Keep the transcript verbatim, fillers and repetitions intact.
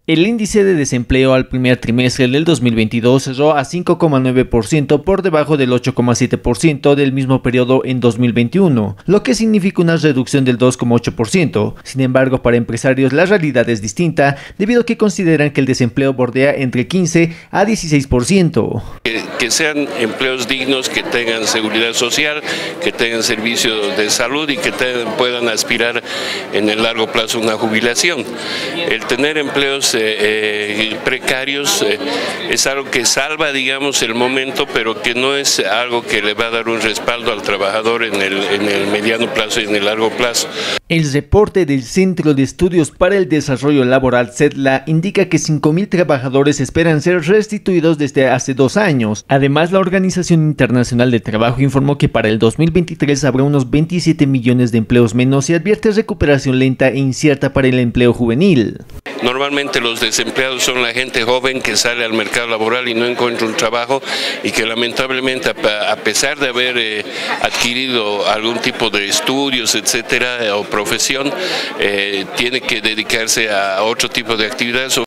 El índice de desempleo al primer trimestre del dos mil veintidós cerró a cinco coma nueve por ciento por debajo del ocho coma siete por ciento del mismo periodo en dos mil veintiuno, lo que significa una reducción del dos coma ocho por ciento. Sin embargo, para empresarios la realidad es distinta, debido a que consideran que el desempleo bordea entre quince a dieciséis por ciento. Que, que sean empleos dignos, que tengan seguridad social, que tengan servicios de salud y que tengan, puedan aspirar en el largo plazo a una jubilación. El tener empleos Eh, eh, precarios eh, es algo que salva, digamos, el momento, pero que no es algo que le va a dar un respaldo al trabajador en el, en el mediano plazo y en el largo plazo. El reporte del Centro de Estudios para el Desarrollo Laboral, CEDLA, indica que cinco mil trabajadores esperan ser restituidos desde hace dos años. Además, la Organización Internacional del Trabajo informó que para el dos mil veintitrés habrá unos veintisiete millones de empleos menos y advierte recuperación lenta e incierta para el empleo juvenil. Normalmente los desempleados son la gente joven que sale al mercado laboral y no encuentra un trabajo y que lamentablemente a pesar de haber eh, adquirido algún tipo de estudios, etcétera, o profesión, eh, tiene que dedicarse a otro tipo de actividades o